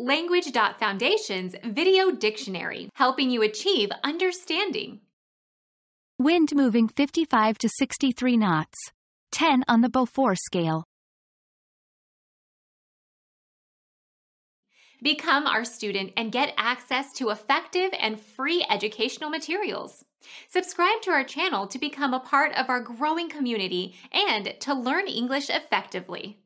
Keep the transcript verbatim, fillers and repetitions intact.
Language.Foundation's Video Dictionary, helping you achieve understanding. Wind moving fifty-five to sixty-three knots. ten on the Beaufort scale. Become our student and get access to effective and free educational materials. Subscribe to our channel to become a part of our growing community and to learn English effectively.